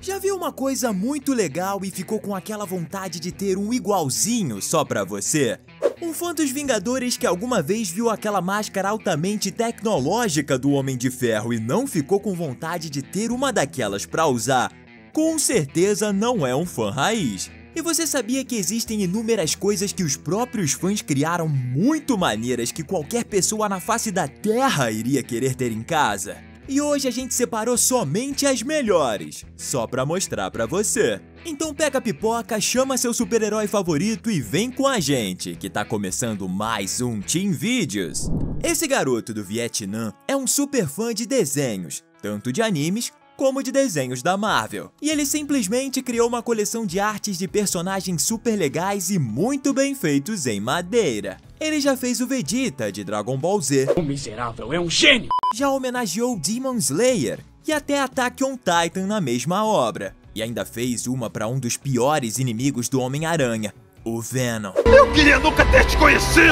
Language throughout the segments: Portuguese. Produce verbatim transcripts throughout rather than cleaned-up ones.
Já viu uma coisa muito legal e ficou com aquela vontade de ter um igualzinho só pra você? Um fã dos Vingadores que alguma vez viu aquela máscara altamente tecnológica do Homem de Ferro e não ficou com vontade de ter uma daquelas pra usar, com certeza não é um fã raiz. E você sabia que existem inúmeras coisas que os próprios fãs criaram muito maneiras que qualquer pessoa na face da Terra iria querer ter em casa? E hoje a gente separou somente as melhores, só pra mostrar pra você. Então pega a pipoca, chama seu super-herói favorito e vem com a gente, que tá começando mais um Team Vídeos. Esse garoto do Vietnã é um super fã de desenhos, tanto de animes como de desenhos da Marvel. E ele simplesmente criou uma coleção de artes de personagens super legais e muito bem feitos em madeira. Ele já fez o Vegeta de Dragon Ball Z. O miserável é um gênio! Já homenageou Demon Slayer e até Attack on Titan na mesma obra. E ainda fez uma para um dos piores inimigos do Homem-Aranha, o Venom. Eu queria nunca ter te conhecido!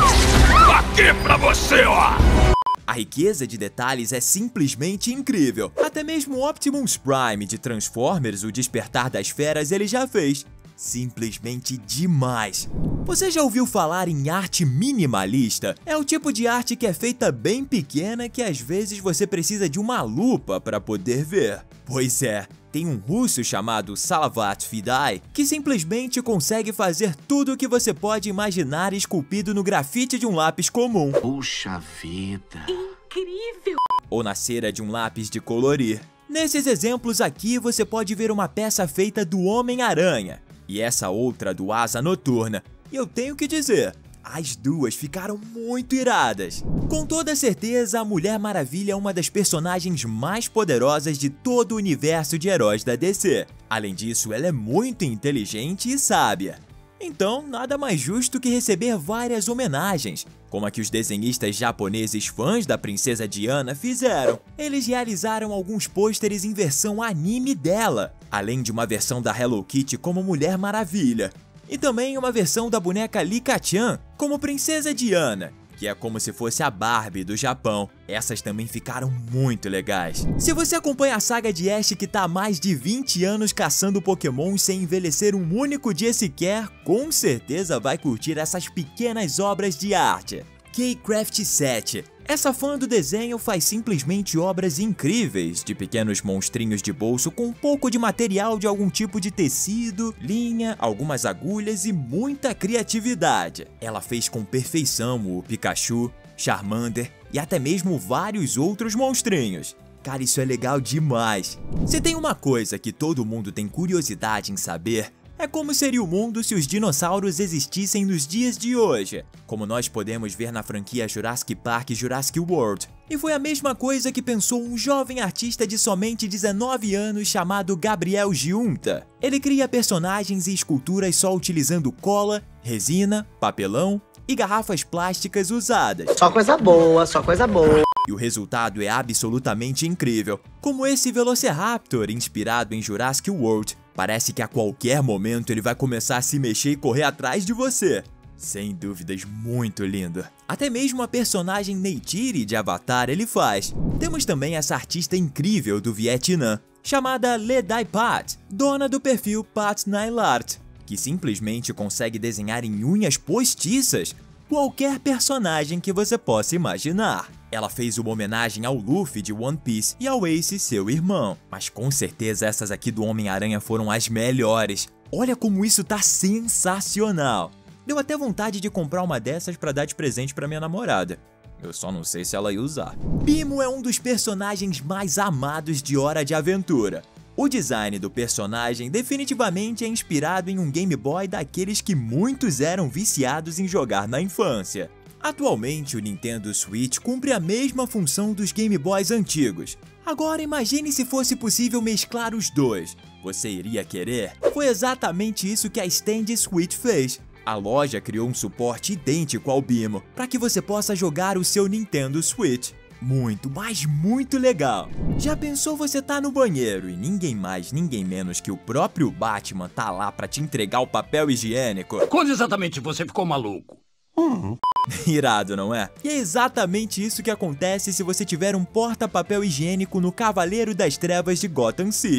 Aqui pra você, ó! A riqueza de detalhes é simplesmente incrível. Até mesmo Optimus Prime de Transformers, o Despertar das Feras, ele já fez. Simplesmente demais. Você já ouviu falar em arte minimalista? É o tipo de arte que é feita bem pequena que às vezes você precisa de uma lupa para poder ver. Pois é, tem um russo chamado Salavat Fidai que simplesmente consegue fazer tudo o que você pode imaginar esculpido no grafite de um lápis comum. Puxa vida! Incrível! Ou na cera de um lápis de colorir. Nesses exemplos aqui você pode ver uma peça feita do Homem-Aranha e essa outra do Asa Noturna. E eu tenho que dizer, as duas ficaram muito iradas. Com toda certeza, a Mulher Maravilha é uma das personagens mais poderosas de todo o universo de heróis da D C. Além disso, ela é muito inteligente e sábia. Então, nada mais justo que receber várias homenagens, como a que os desenhistas japoneses fãs da princesa Diana fizeram. Eles realizaram alguns pôsteres em versão anime dela, além de uma versão da Hello Kitty como Mulher Maravilha, e também uma versão da boneca Licca-chan como Princesa Diana, que é como se fosse a Barbie do Japão. Essas também ficaram muito legais. Se você acompanha a saga de Ash que tá há mais de vinte anos caçando Pokémon sem envelhecer um único dia sequer, com certeza vai curtir essas pequenas obras de arte. K-Craft sete. Essa fã do desenho faz simplesmente obras incríveis de pequenos monstrinhos de bolso com um pouco de material de algum tipo de tecido, linha, algumas agulhas e muita criatividade. Ela fez com perfeição o Pikachu, Charmander e até mesmo vários outros monstrinhos. Cara, isso é legal demais. Se tem uma coisa que todo mundo tem curiosidade em saber, é como seria o mundo se os dinossauros existissem nos dias de hoje, como nós podemos ver na franquia Jurassic Park e Jurassic World. E foi a mesma coisa que pensou um jovem artista de somente dezenove anos chamado Gabriel Giunta. Ele cria personagens e esculturas só utilizando cola, resina, papelão e garrafas plásticas usadas. Só coisa boa, só coisa boa. E o resultado é absolutamente incrível, como esse Velociraptor inspirado em Jurassic World. Parece que a qualquer momento ele vai começar a se mexer e correr atrás de você. Sem dúvidas, muito lindo. Até mesmo a personagem Neytiri de Avatar ele faz. Temos também essa artista incrível do Vietnã, chamada Le Dai Pat, dona do perfil Pat Nile Art, que simplesmente consegue desenhar em unhas postiças qualquer personagem que você possa imaginar. Ela fez uma homenagem ao Luffy de One Piece e ao Ace, seu irmão. Mas com certeza essas aqui do Homem-Aranha foram as melhores. Olha como isso tá sensacional. Deu até vontade de comprar uma dessas pra dar de presente pra minha namorada. Eu só não sei se ela ia usar. Bimo é um dos personagens mais amados de Hora de Aventura. O design do personagem definitivamente é inspirado em um Game Boy daqueles que muitos eram viciados em jogar na infância. Atualmente, o Nintendo Switch cumpre a mesma função dos Game Boys antigos. Agora imagine se fosse possível mesclar os dois. Você iria querer? Foi exatamente isso que a Stand Switch fez. A loja criou um suporte idêntico ao Bimo, para que você possa jogar o seu Nintendo Switch. Muito, mas muito legal. Já pensou você tá no banheiro e ninguém mais, ninguém menos que o próprio Batman tá lá para te entregar o papel higiênico? Quando exatamente você ficou maluco? Uhum. Irado, não é? E é exatamente isso que acontece se você tiver um porta-papel higiênico no Cavaleiro das Trevas de Gotham City.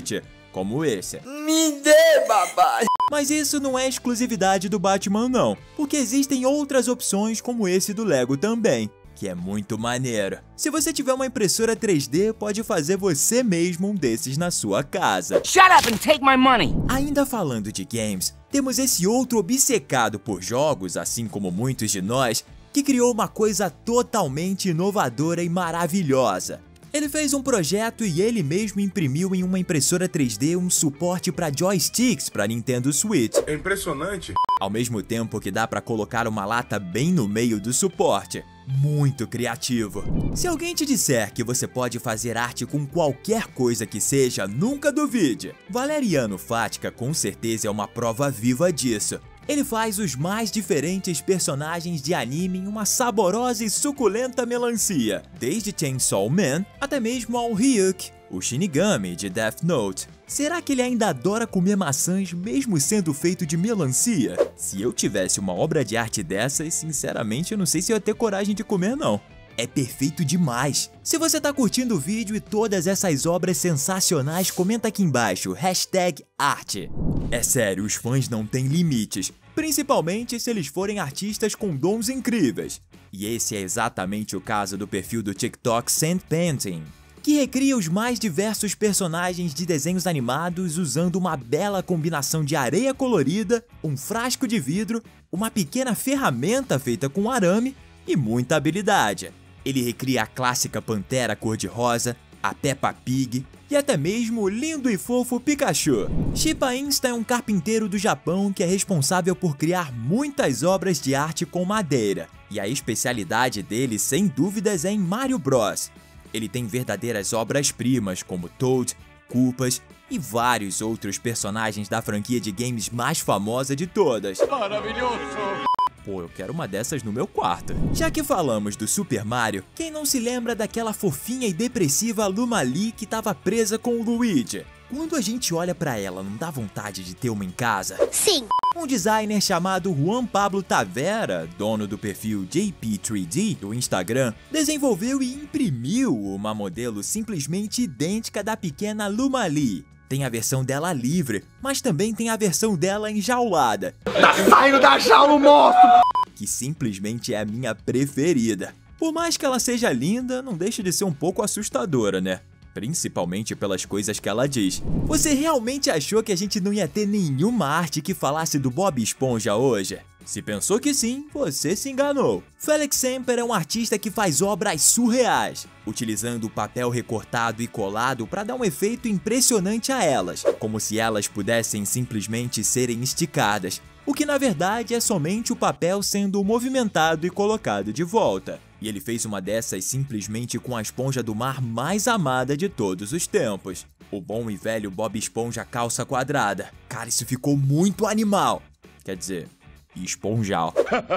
como esse. Me dê, babá! Mas isso não é exclusividade do Batman não, porque existem outras opções como esse do Lego também, que é muito maneiro. Se você tiver uma impressora três D, pode fazer você mesmo um desses na sua casa. Shut up and take my money! Ainda falando de games, temos esse outro obcecado por jogos, assim como muitos de nós, que criou uma coisa totalmente inovadora e maravilhosa. Ele fez um projeto e ele mesmo imprimiu em uma impressora três D um suporte para joysticks para Nintendo Switch. É impressionante. Ao mesmo tempo que dá para colocar uma lata bem no meio do suporte. Muito criativo. Se alguém te disser que você pode fazer arte com qualquer coisa que seja, nunca duvide. Valeriano Fatica com certeza é uma prova viva disso. Ele faz os mais diferentes personagens de anime em uma saborosa e suculenta melancia, desde Chainsaw Man até mesmo ao Ryuk, o Shinigami de Death Note. Será que ele ainda adora comer maçãs mesmo sendo feito de melancia? Se eu tivesse uma obra de arte dessas, sinceramente eu não sei se eu ia ter coragem de comer não. É perfeito demais! Se você tá curtindo o vídeo e todas essas obras sensacionais, comenta aqui embaixo, hashtag arte. É sério, os fãs não têm limites, principalmente se eles forem artistas com dons incríveis. E esse é exatamente o caso do perfil do TikTok Sand Painting, que recria os mais diversos personagens de desenhos animados usando uma bela combinação de areia colorida, um frasco de vidro, uma pequena ferramenta feita com arame e muita habilidade. Ele recria a clássica pantera cor-de-rosa, a Peppa Pig e até mesmo o lindo e fofo Pikachu. Shiba Insta é um carpinteiro do Japão que é responsável por criar muitas obras de arte com madeira, e a especialidade dele, sem dúvidas, é em Mario Bros. Ele tem verdadeiras obras-primas como Toad, Koopas e vários outros personagens da franquia de games mais famosa de todas. Maravilhoso! Pô, eu quero uma dessas no meu quarto. Já que falamos do Super Mario, quem não se lembra daquela fofinha e depressiva Luma Lee que tava presa com o Luigi? Quando a gente olha pra ela, não dá vontade de ter uma em casa? Sim. Um designer chamado Juan Pablo Tavera, dono do perfil J P três D do Instagram, desenvolveu e imprimiu uma modelo simplesmente idêntica da pequena Luma Lee. Tem a versão dela livre, mas também tem a versão dela enjaulada. Tá saindo da jaula, monstro! Que simplesmente é a minha preferida. Por mais que ela seja linda, não deixa de ser um pouco assustadora, né? Principalmente pelas coisas que ela diz. Você realmente achou que a gente não ia ter nenhuma arte que falasse do Bob Esponja hoje? Se pensou que sim, você se enganou. Felix Semper é um artista que faz obras surreais, utilizando o papel recortado e colado para dar um efeito impressionante a elas, como se elas pudessem simplesmente serem esticadas, o que na verdade é somente o papel sendo movimentado e colocado de volta. E ele fez uma dessas simplesmente com a esponja do mar mais amada de todos os tempos. O bom e velho Bob Esponja calça quadrada. Cara, isso ficou muito animal. Quer dizer, esponjal.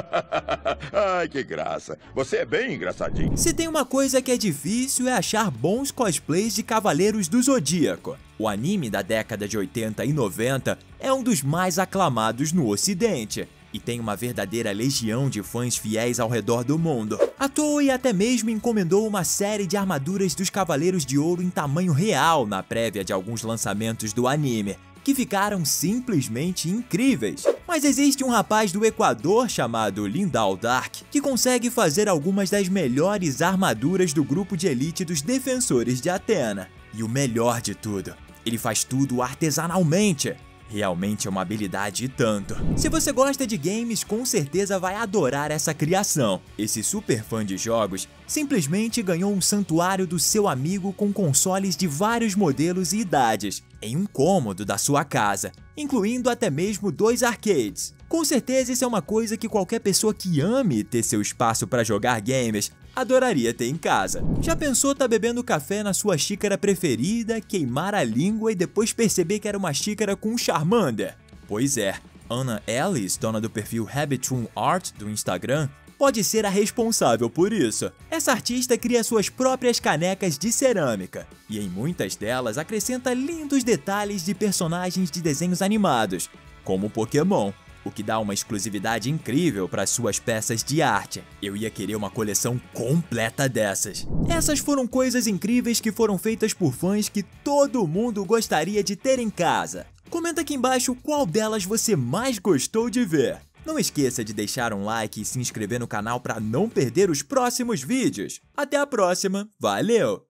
Ai, que graça. Você é bem engraçadinho. Se tem uma coisa que é difícil é achar bons cosplays de Cavaleiros do Zodíaco. O anime da década de oitenta e noventa é um dos mais aclamados no ocidente. E tem uma verdadeira legião de fãs fiéis ao redor do mundo. A Toei até mesmo encomendou uma série de armaduras dos Cavaleiros de Ouro em tamanho real na prévia de alguns lançamentos do anime, que ficaram simplesmente incríveis. Mas existe um rapaz do Equador chamado Lindau Dark que consegue fazer algumas das melhores armaduras do grupo de elite dos Defensores de Atena. E o melhor de tudo, ele faz tudo artesanalmente. Realmente é uma habilidade e tanto. Se você gosta de games, com certeza vai adorar essa criação. Esse super fã de jogos simplesmente ganhou um santuário do seu amigo com consoles de vários modelos e idades, em um cômodo da sua casa, incluindo até mesmo dois arcades. Com certeza isso é uma coisa que qualquer pessoa que ame ter seu espaço para jogar games adoraria ter em casa. Já pensou tá bebendo café na sua xícara preferida, queimar a língua e depois perceber que era uma xícara com um Charmander? Pois é, Anna Ellis, dona do perfil Habitrum Art do Instagram, pode ser a responsável por isso. Essa artista cria suas próprias canecas de cerâmica, e em muitas delas acrescenta lindos detalhes de personagens de desenhos animados, como Pokémon. o que dá uma exclusividade incrível para suas peças de arte. Eu ia querer uma coleção completa dessas. Essas foram coisas incríveis que foram feitas por fãs que todo mundo gostaria de ter em casa. Comenta aqui embaixo qual delas você mais gostou de ver. Não esqueça de deixar um like e se inscrever no canal para não perder os próximos vídeos. Até a próxima, valeu!